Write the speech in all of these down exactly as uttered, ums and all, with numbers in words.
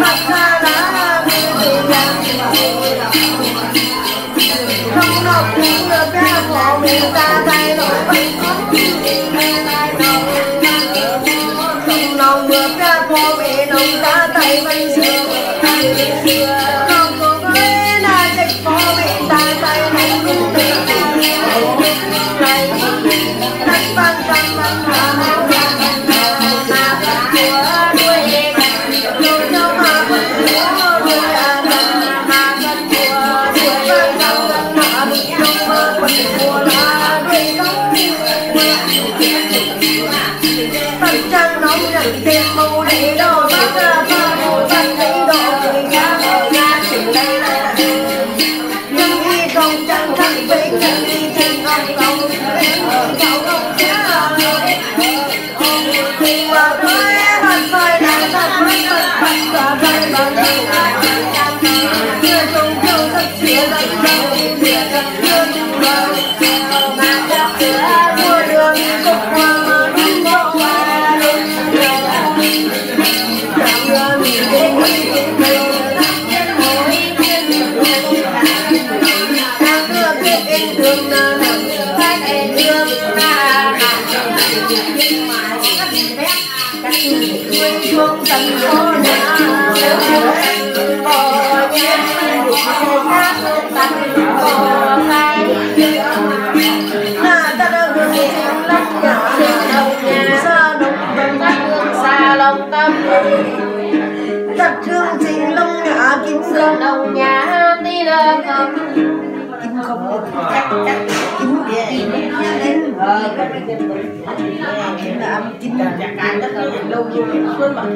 bắt ra lá không nộp những người bé của mình ta thay đổi không nòng người bé của mình nông ta tay vẫn xưa không có với là trách của mình ta tay này cũng được này đất văn căn văn hóa trăng nóng nhận tiền màu để đồ bắt ra pha màu xanh lấy đồ người cha ở nhà chừng đây là nhưng khi công trăng thắt với chân đi trên ông cầu em ở cháu ông cha và tôi bắt phải là thật mất thật bắt và phải bằng chưa trông châu rất chưa rất lâu chưa rất chưa chung đời mà chắc chưa mua đường cục hoa mà đúng không xuống tận phố nhà bò nhé hát tận bò khai na ta đã gương chim lắc nhỏ đầu nhà xa đông tâm tắt hương xa lòng tâm tắt hương trình lông nhỏ kim sơn đầu nhà đi ra không kim không chắc chắc kim về kim ờ các bạn kim kim là âm kim là cái đất lâu luôn mà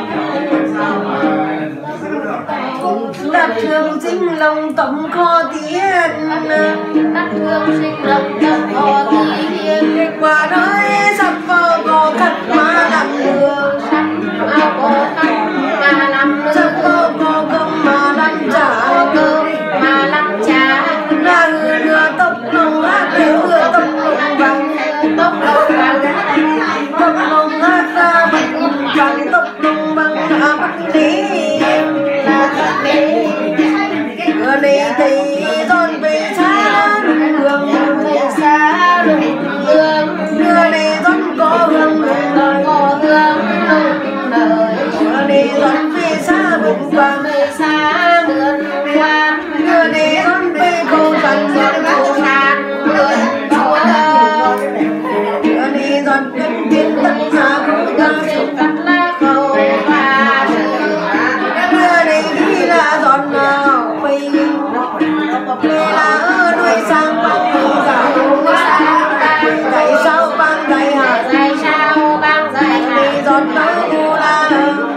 đất hương sinh lòng tổng kho tiền đất hương sinh lòng tổng kho tiền qua nói sắp vào có cắt má làm đường sắp vào có cắt má làm đường sắp vào có cơm mà làm chả cơm mà làm chả là người đưa tóc lông hát đưa tóc lông vàng tóc lông vàng tóc lông hát ra bằng vàng tóc lông vàng đã bắt đi là thật đi người này thì con về xa đường về xa đường người này con có hương đời có hương đời người này con về xa đường vàng về xa đường vàng người này con về cô vàng vàng cô vàng vườn chúa người này con cần tiến tất cả không ta chịu cắt lá khâu và người này đi là giòn nào mây lê là ở đuôi sang bằng đường dài tại sao băng dài hả tại sao băng dài hả giòn đó cô là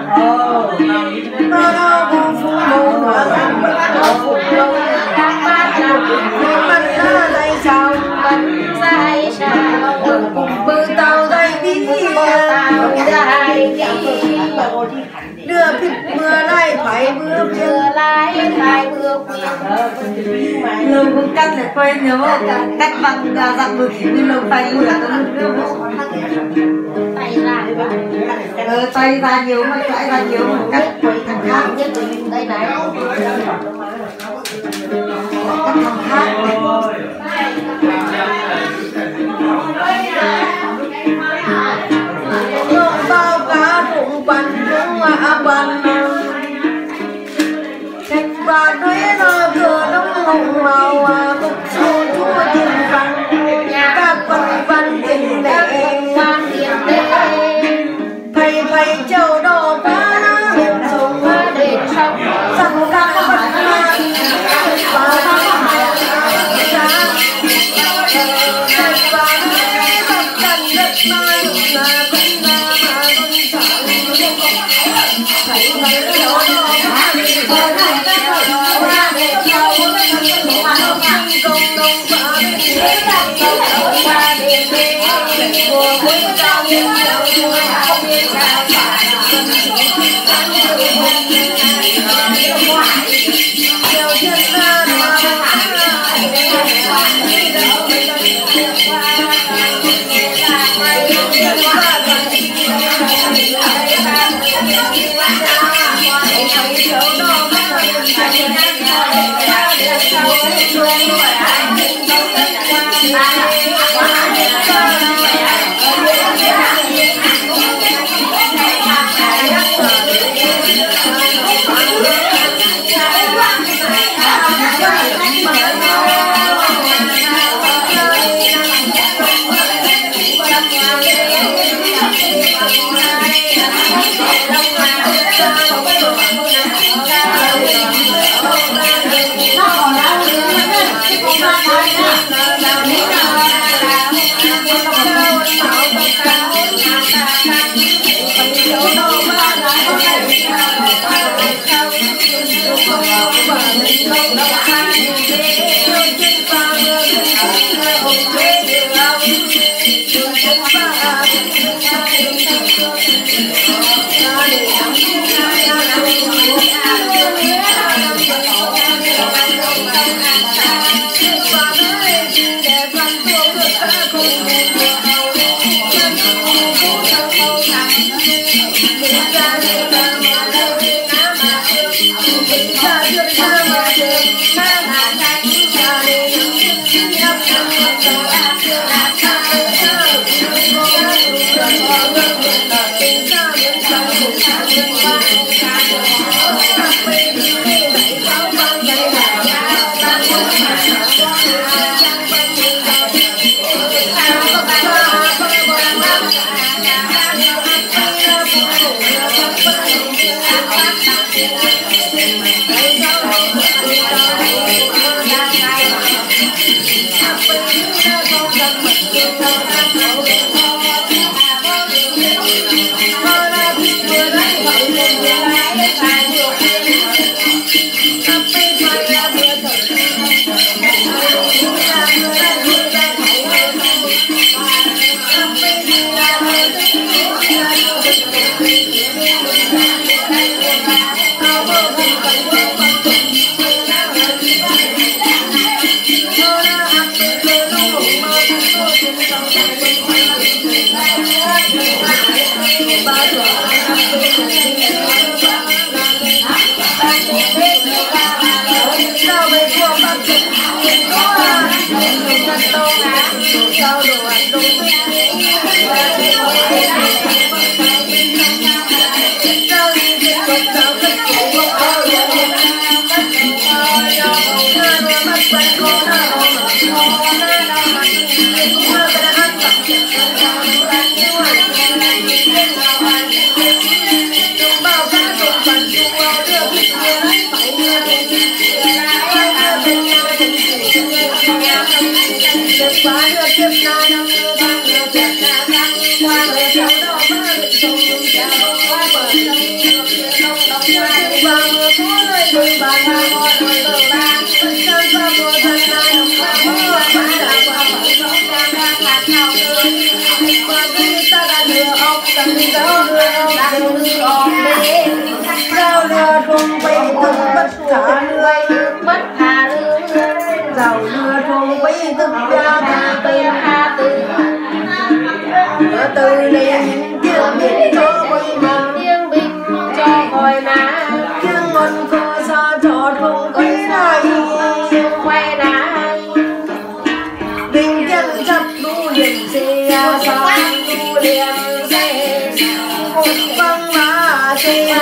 nó nó cô phụ màu nó sang bất nó phụ màu các bác nó bắn ra dây sao bắn dây sao bơ tàu dây bí bơ tàu dây bí đưa phít mưa lại phải mưa mưa lại phải mưa lâu cũng cắt lại quay nhớ cắt bằng dạng mực nhưng lâu tay mưa tay ra ờ, tay ra nhiều mà tay ra nhiều mà cắt thằng khác nhất đây này cắt thằng khác bao cá cũng quằn cũng à quằn cách và đuôi nó cửa đông hồng màu à bốc sâu chúa tiền vàng các quần văn tình lệ thầy thầy châu đồ cá nó đêm sông đêm sông sông các vật ma và các hải giá thầy và đuôi tập trần đất ma dụng là quân ma mà con chẳng thầy thầy châu đồ cá Hãy subscribe cho kênh Ghiền Mì Gõ để không bỏ lỡ những video hấp dẫn. Rau lừa thùng bay tức bất cả lưới bất cả lưới rau lừa thùng bay tức ra cả bay hà từ từ liền tiếng bình cho coi mà tiếng bình cho coi mà tiếng ngon co xa cho thùng quay lại quay lại đình chân chắp đu liền xe xa đu liền xe một băng má xe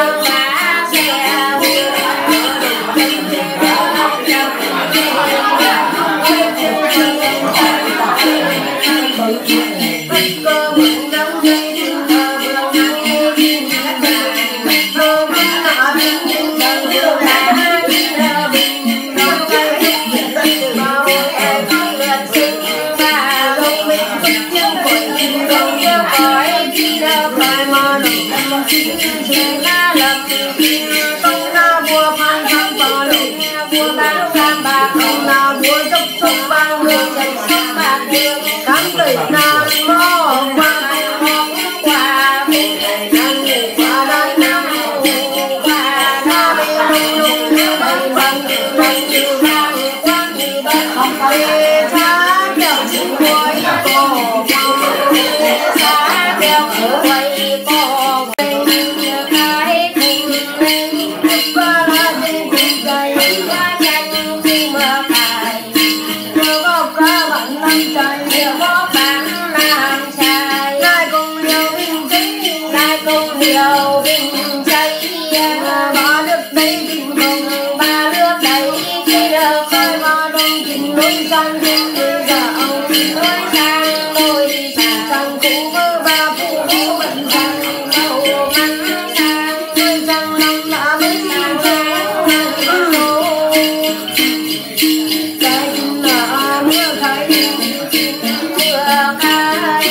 Hãy subscribe cho kênh Ghiền Mì Gõ để không bỏ lỡ chiều bình cháy ba nước đây tình hồng ba nước đây khi được khơi hoa đông tình núi sang thiên núi dạo núi sang đôi sang cũ mơ ba phụ vũ bận sang đầu mắn sang núi sang năm đã mới sang cái là mưa khai mưa khai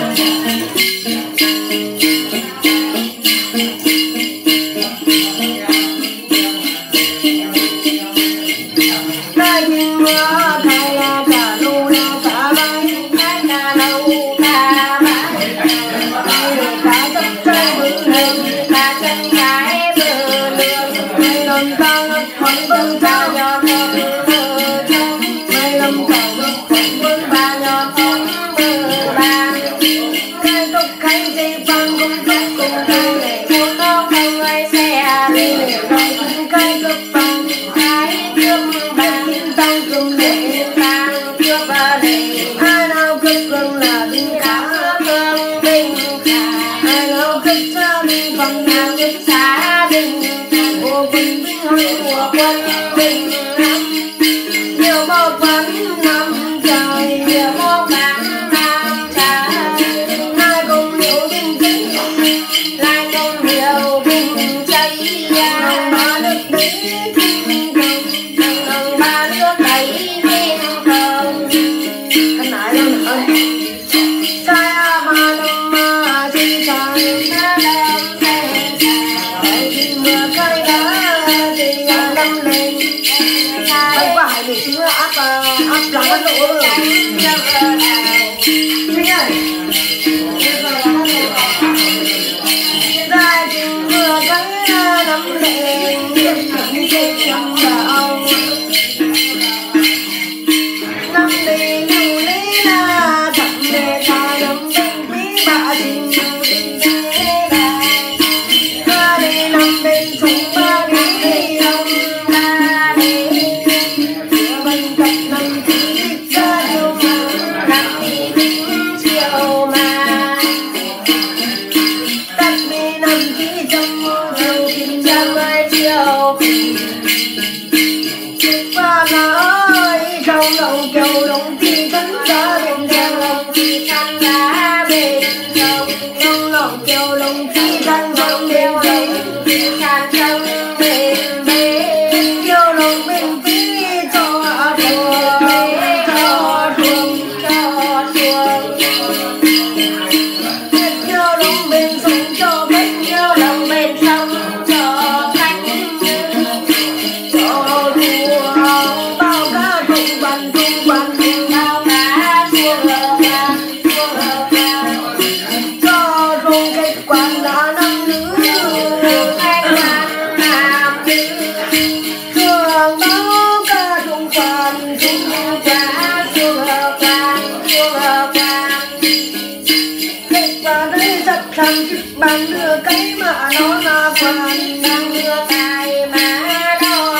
bàn đưa cái mà nó là phần đang đưa cái mà đón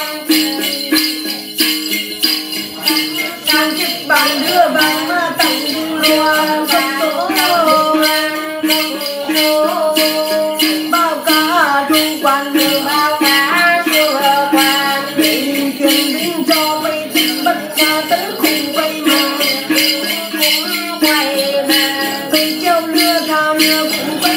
sang chiếc bàn đưa bàn mà tặng luôn không số bao cả trung quan đưa bao cả chưa quan định tiền đến cho mây thích bất ngờ tới khung quay mà cũng quay mà cây treo lưa thao lưa cũng quay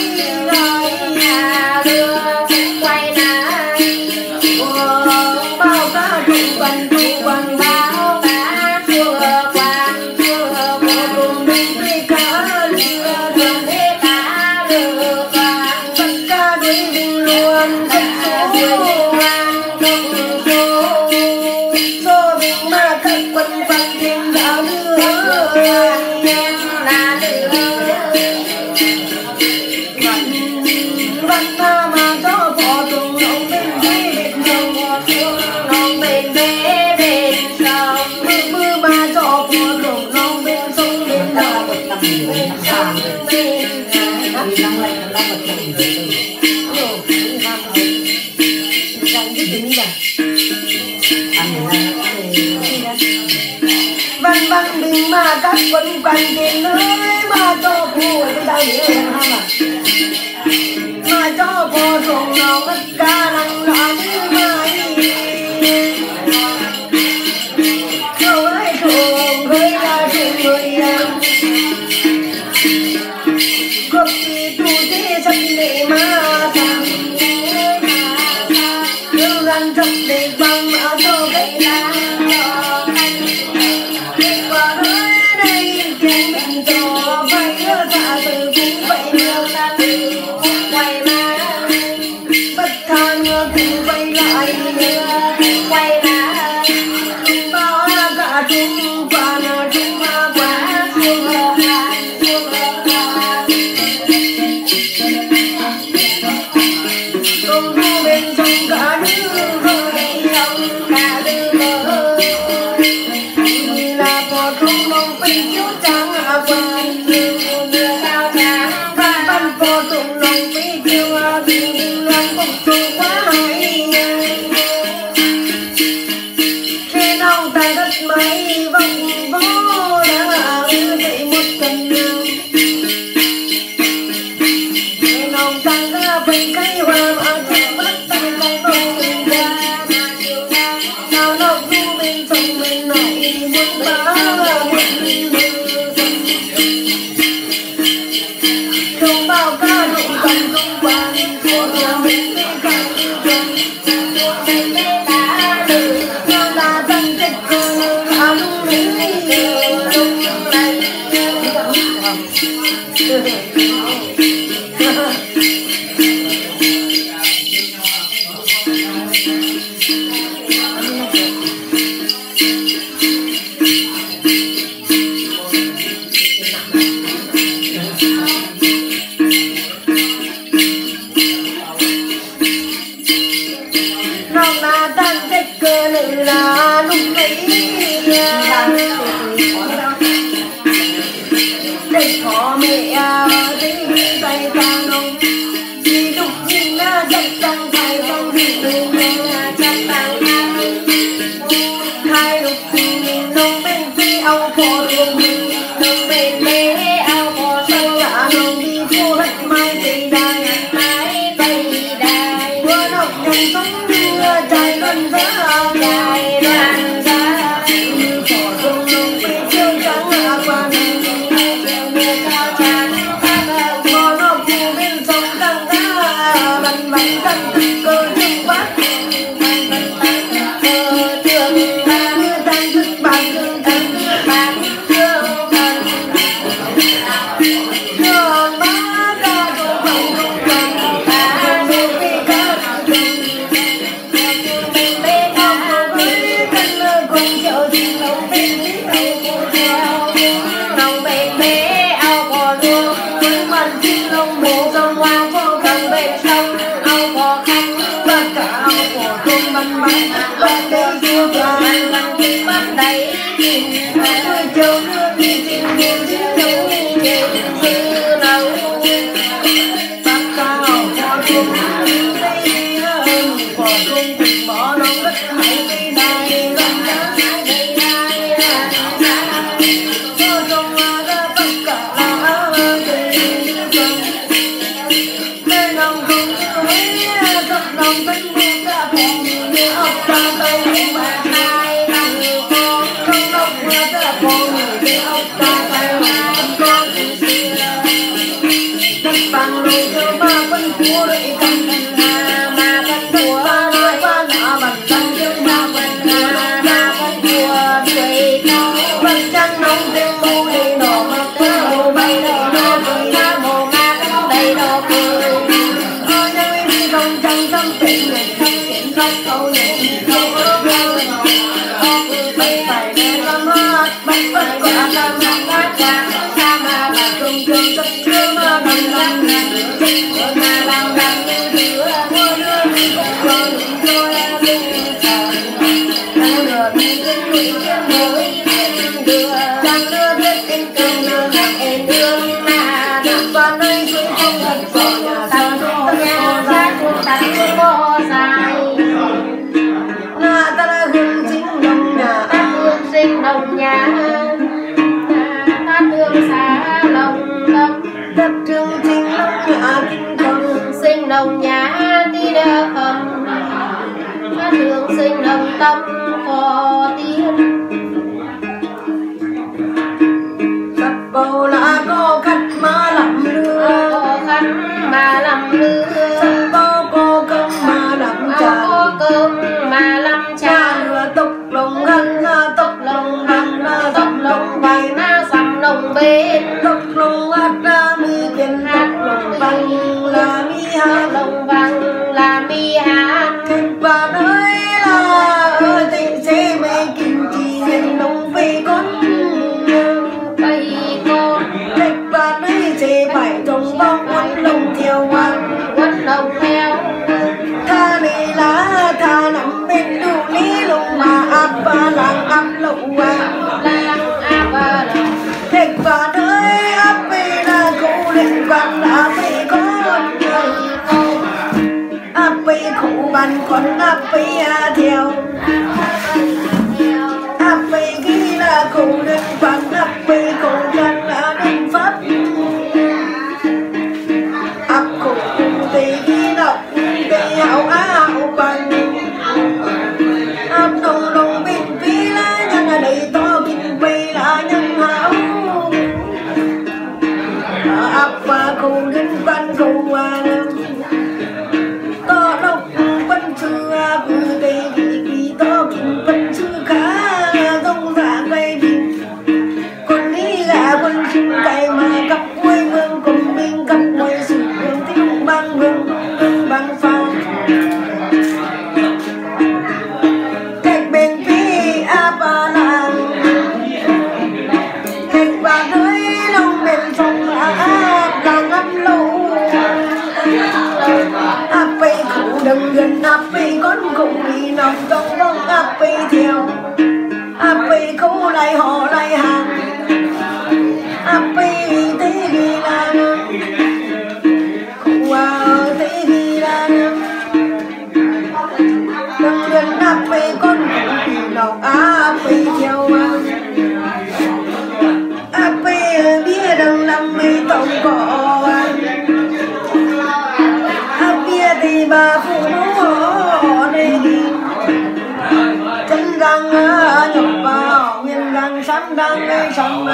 văn văn bình mà các quân quan tiền ơi mà cho phù cái đau nhớ em ha mà là cho bò ruộng nó tất cả lặng lẽ như mãi câu ấy ruộng hơi là ruộng người cực kỳ tu thế chân để mà thằng yêu gần thật để bằng mà cho cái lá và nói đây khen mình cho phải nhớ cả từ cũng vậy nhiều ta từ quay mà bất than từ quay lại quay lại bao cả chúng và nó chúng mà quá xuống xuống công thu bên trong cả nước rồi ông cả đứa mơ là có trung mong bên chiếu trắng quan đưa cao trắng văn văn có trung lòng bên chiếu bình loan không trôi quá hay trên ông tại đất mấy vòng vó đã dậy một cần trên ông tăng ra bên cây hoa mà trên mắt tăng cây bông ra nào đâu du bên sông bên này muốn bá không bao ca đụng cầm không qua của nhà mình bên cạnh bên bên ta từ nhau là dân thích cơ là lúc này lúc này lòng là dân thích cơ là lúc này đây có mẹ tính tay ta nông đi lúc nhìn chắc tăng thay không đi từ nhà chắc tăng hai lúc nhìn nông bên phía áo phò ruộng nông bên mê áo phò xanh cả nông đi thu hết mai tình đài mai tình đài mưa nóc nhân sống mưa trái luân giá trái luân giá như phò ruộng nông bên chiêu trắng hạ qua bắn cân cơ trưng bát cơ trường ba mươi tăng thức bạc thương thân bạc thương thân thương ba ca đồ bằng đồ bằng ba đồ bê ca mình bê cao cô với cân lơ cùng chợ thì lâu bên lý đầu cô treo lòng bê bê ao cò luôn với mặt chim lông bộ trong hoa vô cầm bên sông bắn bắn bắn đây chưa vào bắn bắn khi bắn đầy mưa châu nước đi trên nhiều chiếc nấu trên chiếc nấu bắt cao cho chung đây bỏ chung cùng bỏ đông đất hãy đi đây lần đã đây đây cho trong hoa ra tất cả là tình thân nên lòng không nhớ thật lòng tình buồn đã buồn ốc ta tay không mà hai năm con không ốc mưa ta con người đi ốc ta tay không con từ xưa đất bằng lùi cho ba phân cua để cầm hà mà phân cua nói ba nọ bằng tăng cho ba phân hà ba phân cua đầy cao phân trắng nóng thêm mù đầy nọ mà ta hồ bay nọ nọ cười ta hồ ma ta đầy nọ cười ôi nhớ đi không trăng tâm tình người thân tình khóc câu nhẹ bắt bắt quả làm làm ngát cha cha mà là trung trường rất thương mà đồng lòng chết ở nhà làm làm như đứa mua đưa đi cũng cho đừng cho em đi chờ đang lừa đi đến quỷ trên mũi đưa chẳng đưa biết em cần đưa hàng em thương mà được con ơi cứ không thật rồi nhà ta nhà ra của ta có dài sinh đồng tâm có tiên sắp bầu là có khách mà làm lừa có khách mà làm lừa sắp bầu có cơm mà làm trà có cơm mà làm trà lừa tóc lồng găng tóc lồng găng tóc lồng vàng na sầm lồng bên tóc lồng hát ra mi tiền hát lồng vàng là mi hát lồng vàng là mi hát và nơi là ơi tình sẽ mê kim chi nên nông về con bay con cách và nơi sẽ phải trồng bông quấn lồng theo hoàng quấn lồng theo tha này lá tha nằm bên đủ lý lồng mà áp và làng áp lậu hoàng làng áp và làng cách và nơi áp về là cô lệnh vàng là về con áp về khổ bàn con áp về theo áp về ghi là khổ lệnh vàng áp về khổ lệnh là đừng pháp áp khổ về ghi đọc về hảo áo vàng áp đồng đồng bên phía là nhân ở đây to kinh về là nhân hảo áp và khổ lệnh vàng khổ vàng to độc vẫn chưa vừa đây vì to kinh vẫn chưa khá dông dạ gây bình còn đi là quân chung cày mà cặp quê vương cùng mình cặp quê sự đường tiếng băng vương vương băng phao cách bên phía áp và làng cách và nơi lòng bên phòng áp làng áp lâu áp về khổ đừng gần áp về con cũng đi nằm trong vòng áp về theo áp về khổ lại họ lại hàng áp về thế ghi là khổ à thế ghi là đừng gần áp về con cũng đi nằm áp về theo áp về bia đừng làm mây tổng cỏ thì bà phụ mẫu đây chân răng nhập vào nguyên răng sáng răng ngay trong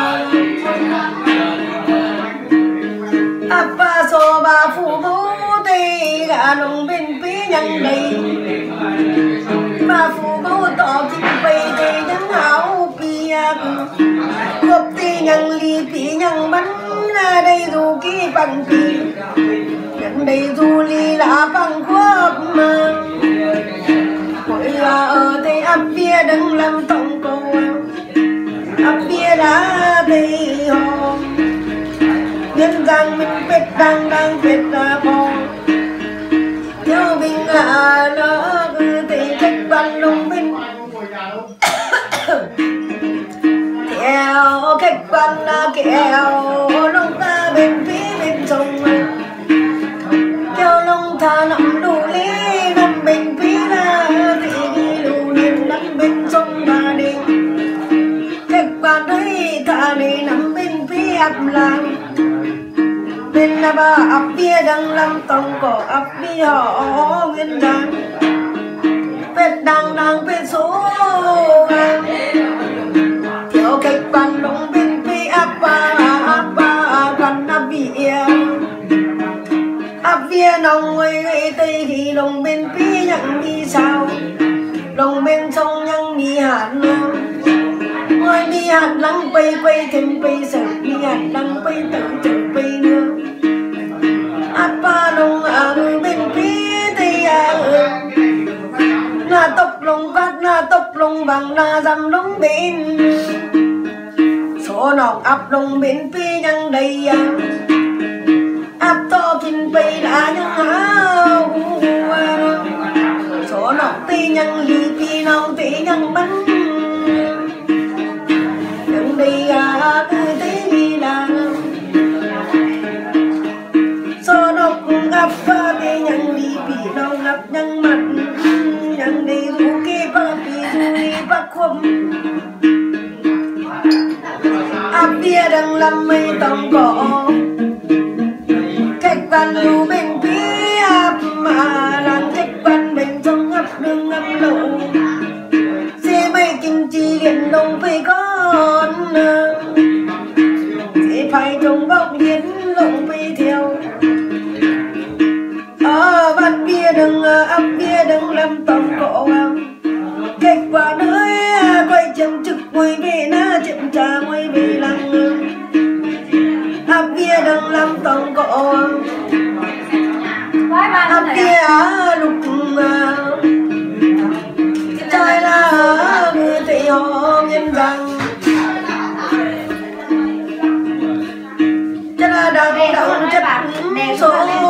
áp bà xô bà phụ mẫu thì gà nồng bên phía nhân đây bà phụ mẫu tỏ kinh bày thì nhân áo bia gộp thì nhân ly phí nhân bánh đây dù ký bằng phí nhân đây dù ly là bằng quốc mà mỗi là ở đây áp bia đừng làm tổng cầu áp bia đã đây hồ nhân rằng mình biết đang đang biết là bò theo bình à nó cứ thì cách văn lông mình theo cách văn kéo lông ta bên phía bên sông kéo lông ta nằm đủ lý nằm bên phía là thì đi đủ liền nằm bên sông bà đi cách văn ấy ta đi nằm bên phía áp làng bên là bà áp bia đang làm tổng cổ áp bia họ nguyên đàn vết đang đang bên số theo cách bàn lông bên phía áp bà áp bà còn áp bia áp bia nông người gây tây thì lông bên phía nhận đi sao lông bên sông nhân đi hạt ngồi đi hạt lăng quay quay thêm quay sợ đi hạt lăng quay tự tự quay nữa áp ba lông ở bên phía tây na tóc lông vắt na tóc lông vàng na dằm lông bên số nọc áp lông bên phía nhân đây áp to kinh bay đã nhân áo số nọc tây nhân ly pi nông tây nhân bánh nhân đây à cứ thế đi là số nọc áp ba tây nhân ly pi nông áp nhân mặt nhân đây du kê ba pi du đi ba khum áp bia đang làm mây tổng cỏ cách văn lưu bên phía áp mà làm cách văn bên trong áp đường áp lộ ấp bia đừng làm tổng cổ kết quả nơi quay chân trực quay về na chậm trà quay về lăng ấp bia đừng làm tổng cổ ấp bia lúc trai là người thì họ nhân rằng chắc là đang đau chất số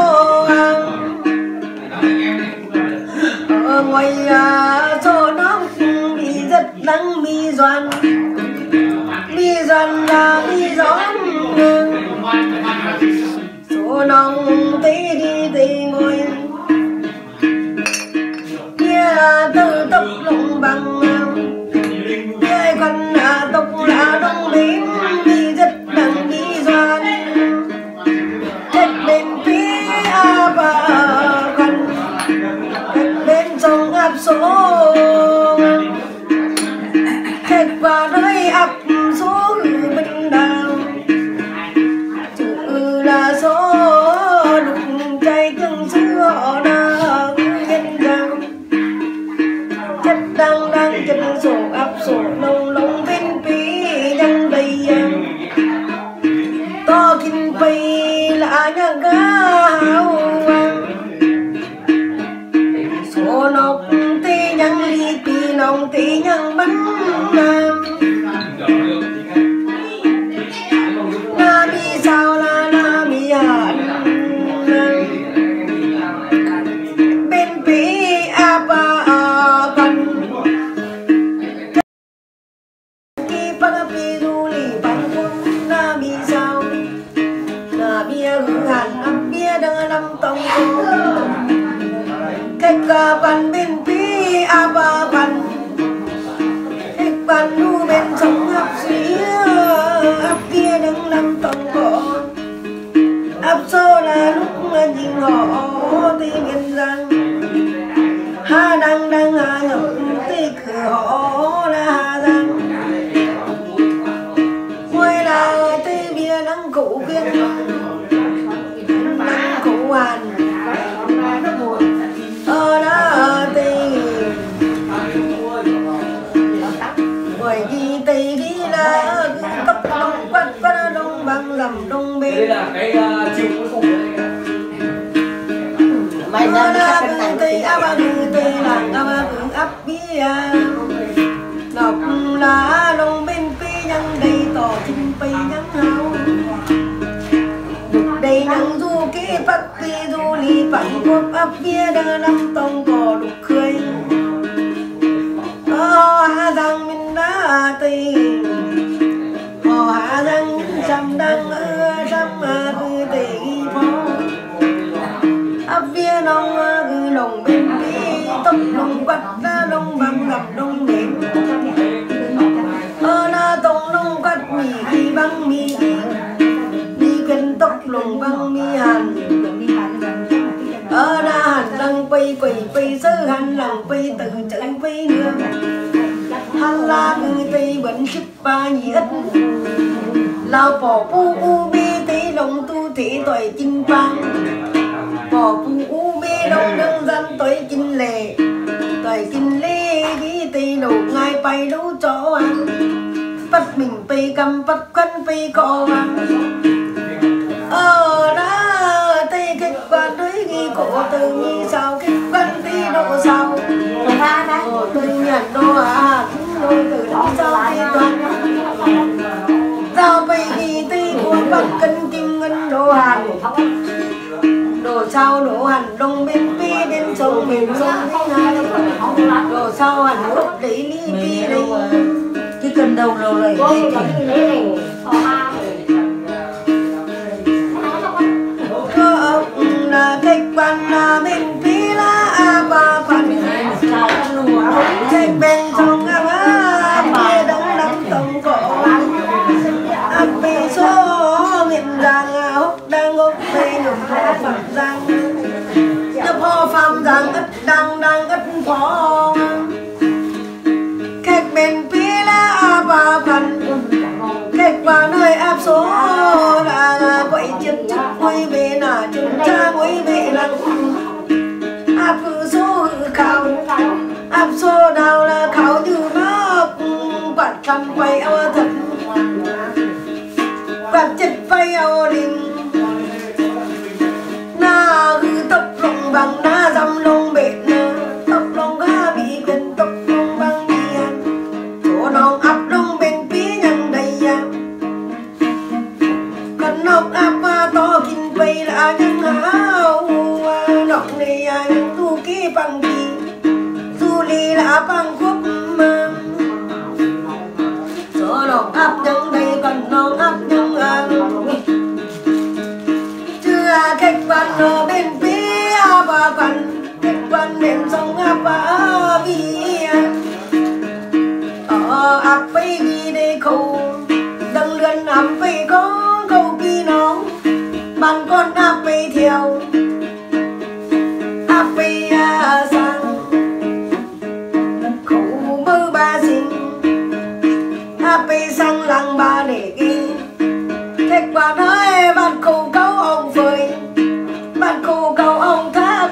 ở ngoài số nó bị rất đắng mi doan mi doan là mi gió số nông tí đi thì ngồi kia từ tóc lông bằng kia con tóc là đông bím mi rất đắng mi doan chết bên phía và con bên sông áp số kết quả nơi áp số bên đào chữ là số lục chạy từng xưa họ đang nhân rằng chất đang đang chân sổ áp sổ lông lông bên phía nhân đầy to kinh phi là nhà gáo số nọc tí nhân ly tì nông tí nhân bánh nam na mi sao la na mi hàn bên phía apa cần khi bác pi du lì bánh quân na mi sao na mi hư hàn ấp bia đang năm tông cô cách cả bàn bên phía apa bàn cách bàn nu bên sông ấp xía ấp kia đang năm tông cổ ấp số là lúc nhìn họ thì biết rằng ha đang đang hà nhập thì cửa họ là hà rằng quay là thì bia đang cụ kiên đang cụ hàn ở đó thì bởi vì tì đi là cấp đông quát quát đông bằng lầm đông bên đây là cái chiều cuối cùng mày nên chắc cái này tì áp ba người tì là áp ba người áp bia ngọc là đông bên pi nhân đây tỏ chim pi nhân hao đây nhân du kỹ bắt pi du li phẳng cốt áp bia đơ năm tông cò đục khơi họ hạ rằng mình đã tì họ hạ rằng trăm đang ơ trăm cứ tì phó áp bia nông cứ nồng bên pi tóc nông quắt ra nông bằng gặp nông mềm ơ na tông nông quắt mì khi băng mì mi cần tóc lồng băng mi hàn ở na hàn lăng pây quỷ pây sơ hàn lăng pây từ chân pây nữa hàn la người tây vẫn chip ba nhị ít lao bỏ u u bi tây đồng tu thị tuổi chinh vang bỏ u u bi đồng đơn dân tuổi chinh lệ tuổi chinh lệ đi tây đầu ngay bay đấu chó ăn bắt mình pây cầm bắt khăn pây cò ăn ở đó tây kịch bản đối ghi cổ từ nghi sao kịch bản tí độ sao ở từ nhận đô à đôi từ đó sao đi toàn sao bây ghi tây của bắt cân kim ngân đồ hàn đồ sao đồ hàn đông bên pi bên sông bên sông hai đồ sao hàn út đấy ly pi đây cái cần đầu lâu này là cách quan là bên phía là ba phần cách bên sông á bia đông lắm tổng cổ áp bê số miền giang hốc đang ngốc bê nụ phó phạm giang nhập phó phạm giang ít đang đang ít phó cách bên phía là ba phần cách qua nơi áp số là quậy chiếc chức quay về nà chúng cha quay về lăng áp số khảo áp số nào là khảo như nó quạt trăm quay ao thật quạt chất quay ao linh na hư tóc lông bằng na dăm lông bệt na tóc lông gà bị gần tóc lông bằng bị ăn chỗ nòng áp lông bên phía nhân đầy cần nóc áp to kinh bay là nhân hao nọc này nhân tu kê bằng đi du li là bằng quốc mà chỗ nọc áp nhân đầy cần nòng áp nhân ăn chưa khách quan ở bên phía bà cần khách quan bên sông bà vì ở áp bay đi để khâu đừng lươn áp bay có câu kỳ nó bạn con áp bay theo áp bay sang khâu mơ ba sinh áp bay sang làng ba để ghi khách quan ơi bạn khâu câu ông phơi bạn khâu câu ông thác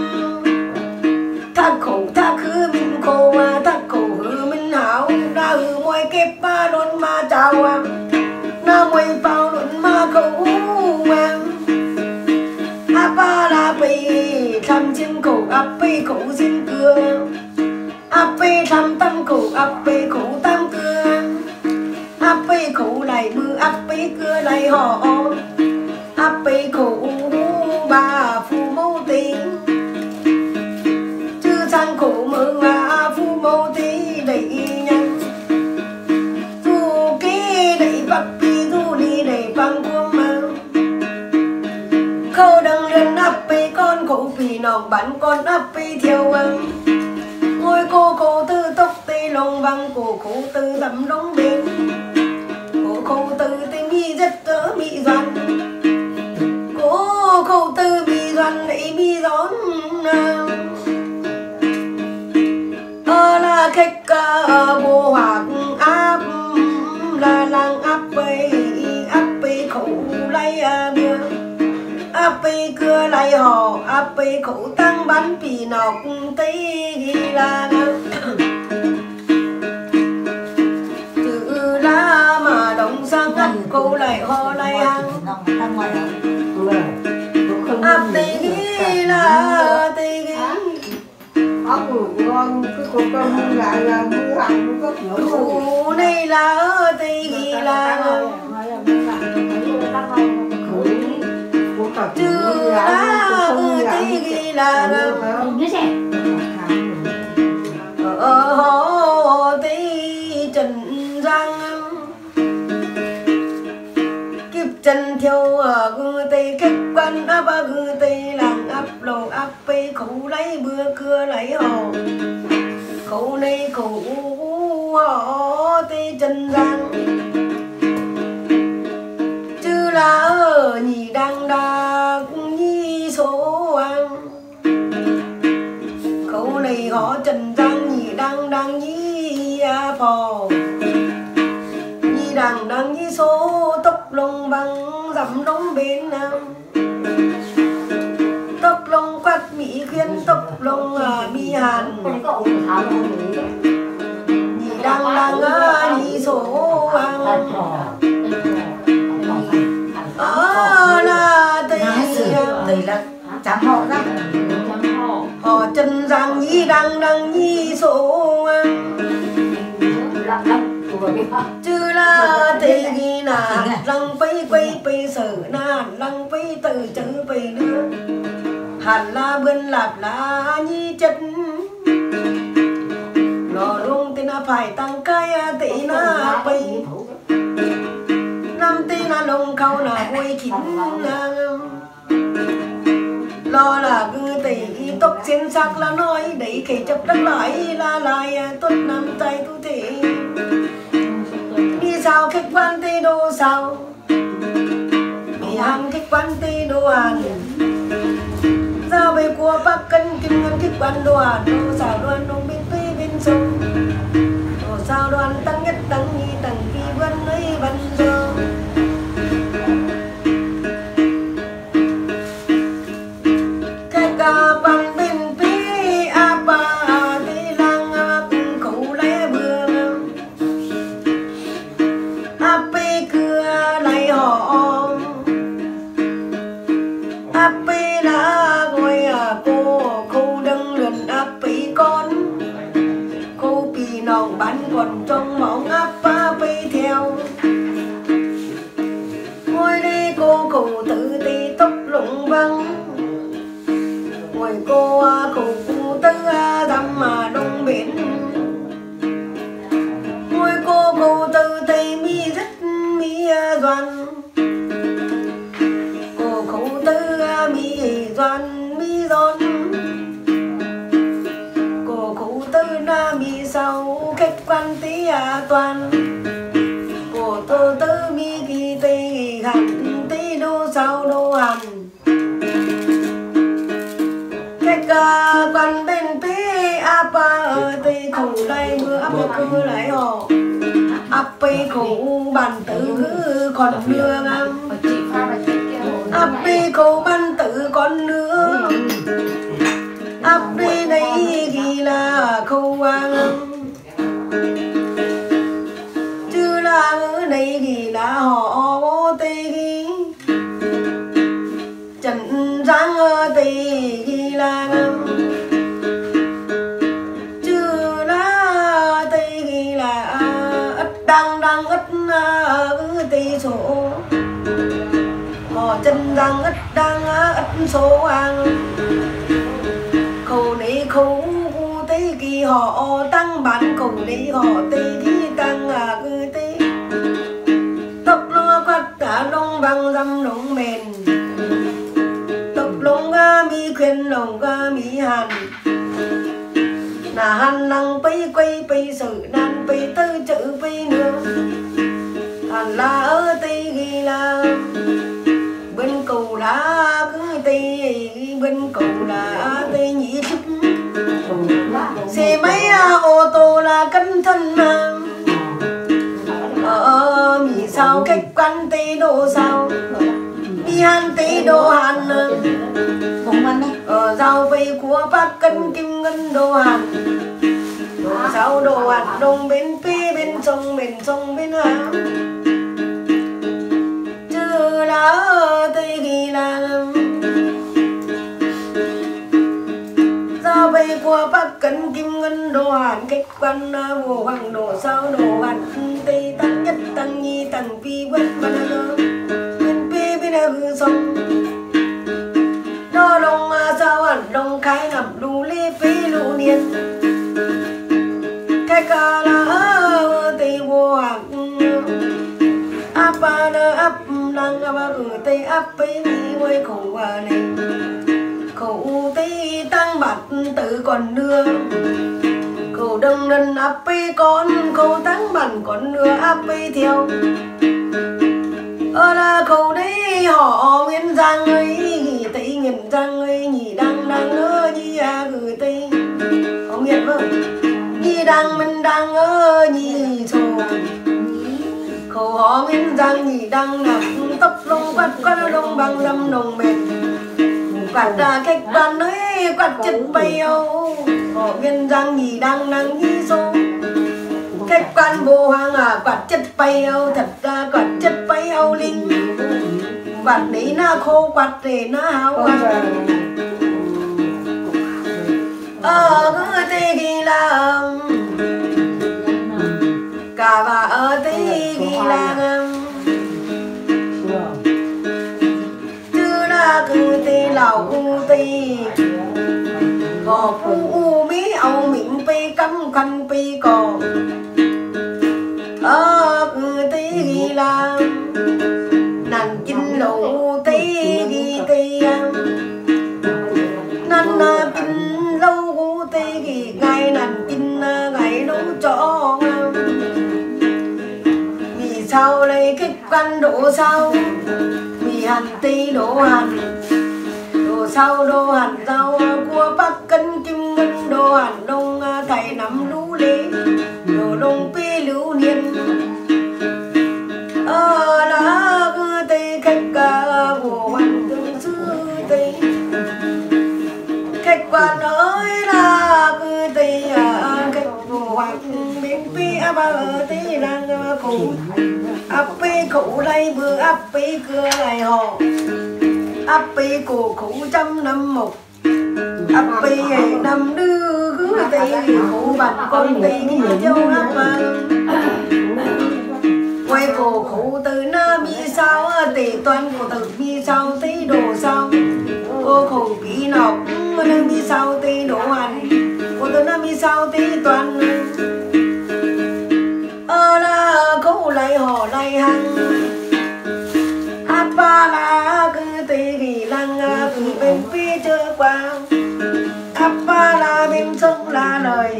thác khổ thác hư mình khổ mà thác khổ hư mình hảo đã hư môi kép ba đôn mà chào na môi bao đôn mà khổ mà áp ba là bì thăm chân khổ áp bì khổ xin cưa áp bì thăm tâm khổ áp bì khổ tam cưa áp bì khổ lại mưa áp bì cưa lại họ áp bì khổ bà phu mâu tí chứ sang khổ mơ và phu mâu tí đẩy nhanh dù kê đẩy bạc bì dù đi đẩy bằng quân mà khâu đằng lươn áp bì con khổ bì nòng bắn con áp bì theo ăn ngôi cô khổ tư tóc tê lông văng cổ khổ tư dầm đống bên cổ khổ tư tê mi rất cỡ bị doan cô khẩu tư bị doan lấy bị gión ở là khách bộ hoặc áp là làng áp bầy áp bầy khẩu lấy bia áp bầy cưa lấy họ áp bầy khẩu tăng bắn bị nọc tây ghi là từ lá mà đồng sang ngắt cô lại họ lại hàng áp tây ghi là tây ghi áp của con cái cô con lại là mưa hàng nó rất khu này là ở tây ghi là chưa là ở tây ghi là ở hồ tây trần giang kiếp chân theo ở gư tây kết quan áp ở gư tây làng áp lầu áp bê khẩu lấy bưa cưa lấy hồ khẩu này khẩu họ tây trần giang chứ là ở nhị đang đa nhi số ăn khẩu này họ trần giang nhị đang đang nhi phò nhi đang đang nhi số tóc lông bằng dầm đống bên nam tóc lông quát mỹ khuyên tóc lông mi hàn nhị đang đang nhi số ăn ở là tây đây là chám họ ra họ chân giang nhi đang đang nhi số chứ là tây ghi nà lăng bay quay bay sở na lăng bay từ chữ bay đưa hẳn là bươn lạp là nhi chất nó luôn tên là phải tăng cái tị na bay năm tê là lông khâu là quay kín lo là cứ tỉ tóc trên sắc là nói đấy kể chấp đắc lại là lại tốt nằm tay tu thể đi sao khách quan tê đô sao đi hàng khách quan tê đô hàn ra về của bác cân kim ngân khách quan đô hàn đô sao đoàn đông bên tây bên sông đô sao đoàn tăng nhất tăng nhi tăng kỳ vân ấy vân dơ bằng bên phía áp bạn còn trong mỏng áp ba bay theo ngồi đây cô cụ tự ti tóc lụng văng ngồi cô cụ cụ tư đâm mà đông biển ngồi cô cụ tự ti mi rất mi doan cô cụ tư mi doan mi doan cô cụ tư na mi sau kết quan tí toàn cô tư tư mi kỳ tì hẳn tí đô sau đô hẳn kết quan bên tí áp ở tì khủ đây mưa áp cứ lại họ áp bì khủ bàn tử còn nương áp bì khủ bàn tử còn nương áp bì này ghi là khâu vang chứ là ở đây ghi là họ vô tê ghi trần răng ở tê ghi là chứ là tê ghi là ít đăng đăng ít ở tê số họ chân răng ít đăng ít số ăn khâu này khâu tê ghi họ tăng bản khâu này họ tê ghi tăng à cứ tê tóc lo quạt cả lông băng dăm lông mền tóc lông ga mi khuyên lông ga mi hàn là hàn năng bay quay bay sự nan bay tư chữ bay nữa hàn là ở tê ghi là bên cầu là cứ tê bên cầu là tê nhị chút xe máy ô tô là cân thân mà ờ mi sao cách quan tê độ sao mi hàn tê độ hàn ở giao vây của bác cân kim ngân đồ hàn đồ sao đồ hàn đông bên pi bên sông bên sông bên hà chứ là tê ghi là giao vây của bác cân kim ngân đồ hàn cách quan vô hoàng đồ sao đồ hàn tê tăng nhất tăng nhi tăng pi bên bên bên pi bên hư sông nó đông sao hẳn đông khai nằm đu lê phê lũ niên cái ca là tê vô hạng áp ba nơ áp năng áp ở tê áp bê mi quay khổ và này khổ tê tăng bát tự còn đưa khổ đông nân áp bê con khổ tăng bản còn đưa áp bê theo ở là khổ đấy họ nguyên giang ấy tây nghiền giang ấy nhỉ đang đang ơ nhỉ à gửi tây họ nghiền vâng nhỉ đang mình đang ơ nhỉ sổ khổ họ nguyên giang nhỉ đang nằm tóc lông quạt quạt lông bằng dăm nồng mệt quạt ra cách đoàn ấy quạt chất bay âu họ nguyên giang nhỉ đang đang nhỉ sổ cách quan vô hoàng à quạt chất bay âu thật ra quạt chất bay âu linh quạt đấy na khô quạt để na hao quạt ờ cứ tê ghi là cả và ở tê ghi là chứ là cứ tê lão u tê có u mỹ âu mình pi cắm khăn pi cò ờ cứ tê ghi là nàng chinh lộ tê ghi tê nàng chinh lâu tê ghi gai nàng chinh gai đấu cho vì sao đây kết quan độ sao vì hàn tê độ hàn độ sao độ hàn rau của bắc cân kim ngân độ hàn đông thầy nắm lũ lê độ đông pi lưu niên ờ là cứ tê khách ca của hoàng tương sư tê khách quan ơi là cứ tê khách của hoàng bên pi áp ở tê đang cụ áp pi cụ đây vừa áp pi cưa lại họ áp pi cổ cụ trăm năm một áp pi năm đưa cứ tê cụ bạch con tì đi châu áp quay cổ cụ từ na mi sao tỷ toán của từ mi sao tí đồ sao cô khổ kỹ nọc mà nâng mi sao tí đồ hoàn cô từ na mi sao tí toán ơ la cô lại họ lại hăng áp ba la cứ tì kỳ lăng cứ bên phía chơi qua áp ba la bên sông la lời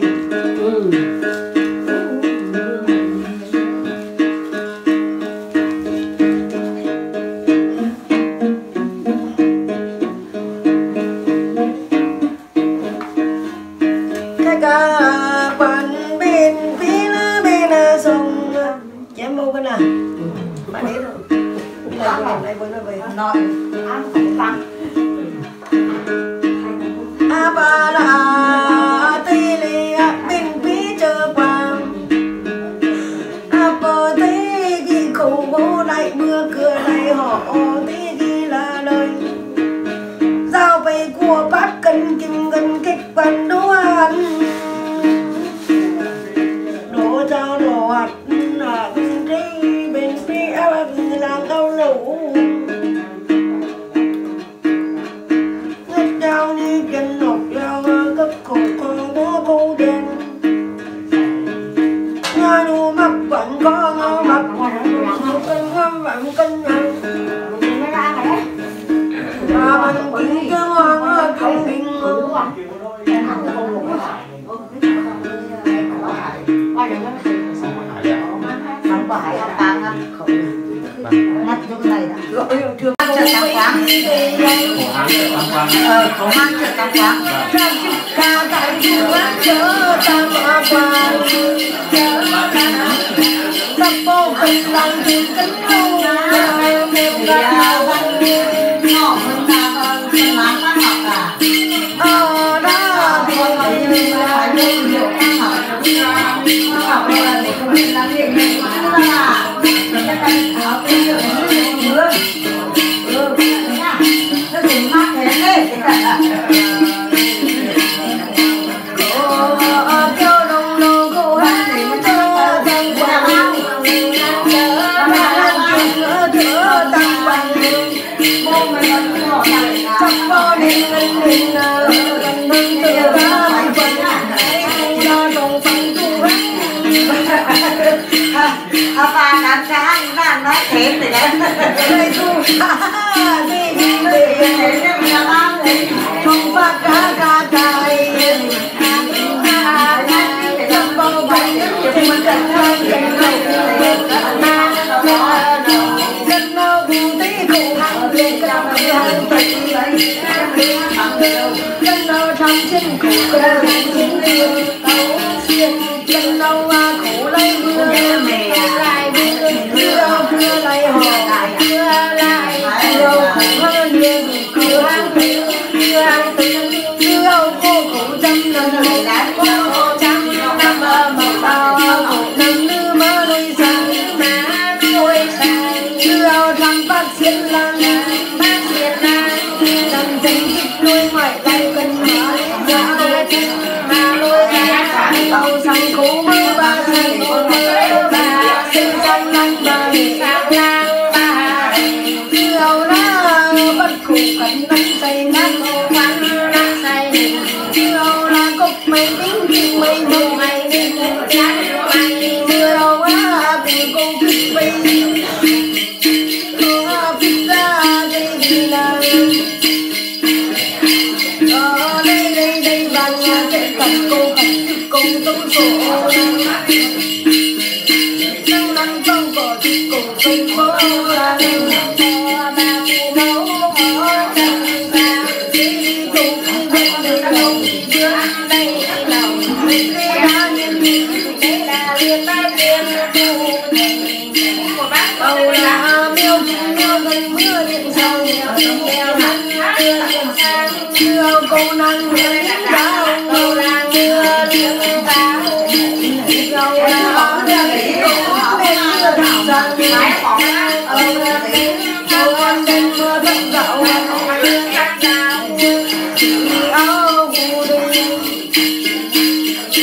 cả quán bên phía bên sông chém mâu cái nào bạn ấy rồi này bữa nó về nói ăn phải tăng a ba la tê lê bên phía chờ quang a bờ tê ghi khẩu bố lại mưa cửa lại họ tê ghi là lời giao về của bác cần kim gần kích quan đồ ăn đồ cho đồ hạt là cái bên phía làm cao lẩu ngất đau như chân nọc lao cấp cổ con bố cô đen nga nu mắc vẫn có ngao mắc cân ngâm vẫn cân nhau mà bằng kính cho hoàng không kính bài tăng á ngắt chỗ này đã gọi thường chợ tăng quán ờ có mang chợ tăng quán trang chúc ca tại chùa chợ tăng quán sắp bố tình lăng thì cánh lâu mềm gà văn ngọ hơn ta hơn chân lắm ăn học à ờ đó thì phải nên liệu ăn học ăn học là để không biết làm việc này là học cái điều này nó nữa ừ nha nó dùng mắt thế đấy cô kêu đồng đồ cô hát cho tăng quang thưa tăng quang bố mày vẫn họ này chắc có đi lên lên gần bên từ ta tăng quang hãy cho đồng tăng tu à bà làm sao nó nói thiệt rồi đấy đây tu đi đi đi không phát cá cá cài năm bao bảy thì mình cần hơn cần cần đâu cũng tí cũng hàng tiền cần hàng tỷ cần đâu trong chân cũng cần những điều tấu xuyên cần đâu khổ lấy mưa mẹ lại mưa mưa mưa lại họ lại mưa lại mưa khổ hơn nhiều cửa hàng tiền cửa hàng tiền mưa cô khổ trăm năm này đã có trăm năm mà tao khổ năm nữa mà nuôi sang má nuôi sang mưa trăm bác chiến lang bác chiến lang trăm chân nuôi ngoại tay cần mà ra mà nuôi ra tàu sang khổ mưa ba sang khổ mưa ba sinh trong lăng ba sang lang ba yêu đó bất khổ cần nắng say nát quán nát say yêu là cục mây tính kinh mây mông mây đi chán mây mưa đâu á vì cô thích bay cô thích ra đây đi là ở đây đây đây vàng nhà sẽ cầm cô cầm cô tống sổ nắng nắng trong cỏ thì cùng cây phố là đêm cho ba cô nấu ở trong nhà đi cùng bên đường lòng chưa đây lòng mình đã nhìn đây là liên ba liên thu bầu là miêu miêu gần mưa điện sầu đèo nắng mưa điện sang mưa cô nắng mưa điện đau mưa là mưa điện đau dầu là bóng đèn cô bên mưa thẳng rằng mái phòng ở tiếng cô con bên mưa vẫn dậu tiếng cắt dao áo phù đi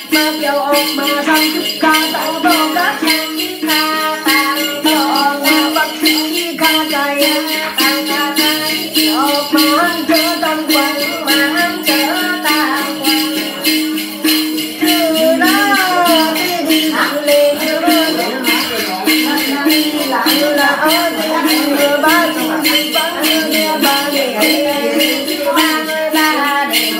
mà kêu ôm mà sang chúc ca tặng to các sang ca tặng to là bác sĩ ca cày tặng ca cày ôm mà ăn chớ tăng quang mà ăn chớ tăng quang chứ đó đi đi thẳng lên chứ đi lại là ở đây ba chúng đi bắn nghe ba để ba người ba để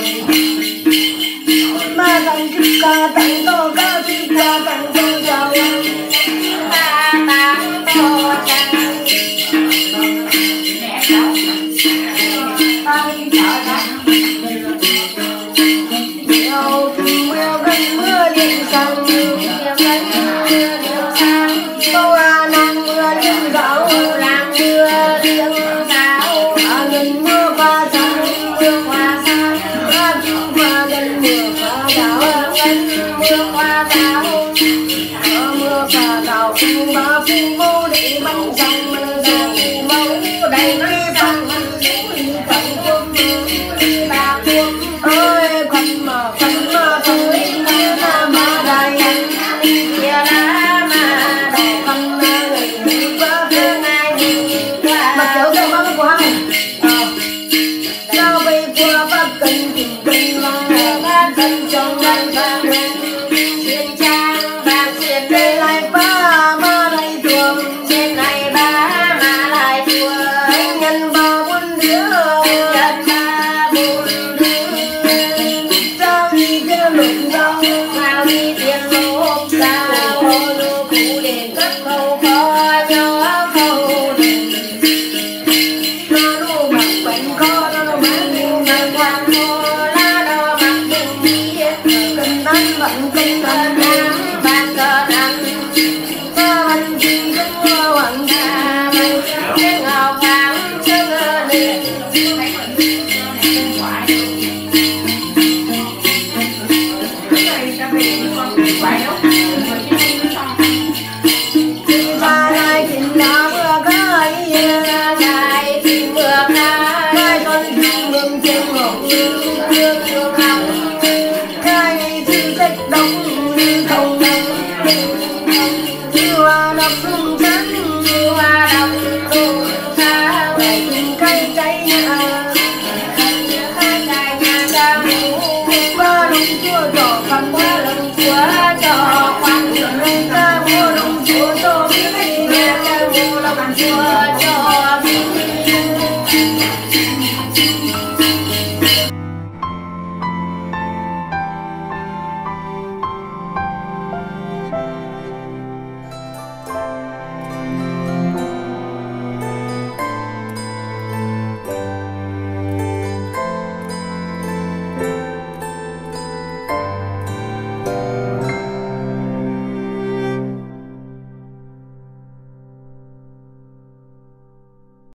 ma tặng chúc ca tặng to ca chúc ca tặng to chào ca tặng to chào mẹ cháu ta đi chợ đó nhiều thì mưa gần mưa liền sang nhiều gần mưa liền sang câu à nàng mưa liền gạo nàng mưa liền gạo à gần mưa qua sang mưa qua sang qua chúc qua gần mưa qua gạo gần mưa qua gạo mưa qua gạo phù ba phù vô để bắn sang mưa gạo mẫu đầy mây phẳng phẳng quân đi ba quân ơi quanh mà quanh mà tới mà mà đại kia lá mà đại quanh người đi qua phương ai đi qua mà kiểu cái mắm của anh sao bây qua bắt cần tìm cần mà bắt cần trong đàn vàng xuyên trang vàng xuyên đây lại ba mà lại chuồng trên này ba mà lại chuồng nhân ba bốn đứa nhân ba bốn đứa sao đi kia lục đâu sao đi tiền lục sao lục cụ đền cất khâu khó nhớ khâu đền nó đu mặt bệnh khó nó bán nhiều ngày quan khô lá đo mặt đừng biết cần đánh bận cần đánh nắng bàn cờ nắng có anh chi cũng có anh ta mình cái ngọc ngắm chân liền ba ngày thì nó mưa cái ngày thì mưa cái con chim mừng trên một hương hương hương hồng ngày thì rét đông đi không nắng như hoa đọc rung trắng như hoa đọc rung trắng ngày tình cây cháy nhà hai ngày nhà đang ba đồng chua trò khăn ba đồng chua trò khoan người ta mua đồng chua cho biết nhà ta mua đồng chua cho